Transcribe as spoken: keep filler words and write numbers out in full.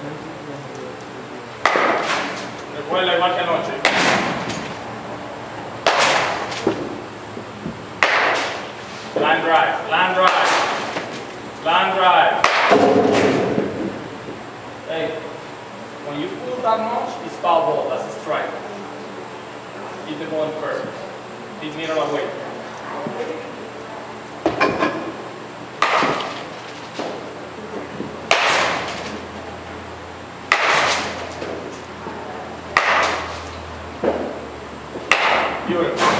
Recuerda igual que anoche. Line drive, line drive, line drive. Hey, when you pull that much, it's foul ball, that's a strike. Keep the ball in first. Hit meter away. Beautiful.